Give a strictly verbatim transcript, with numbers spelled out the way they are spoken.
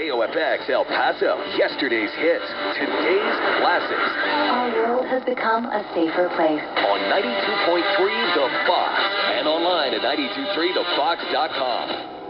K O F X El Paso, yesterday's hits, today's classics. Our world has become a safer place. On ninety-two point three The Fox and online at nine two three the fox dot com.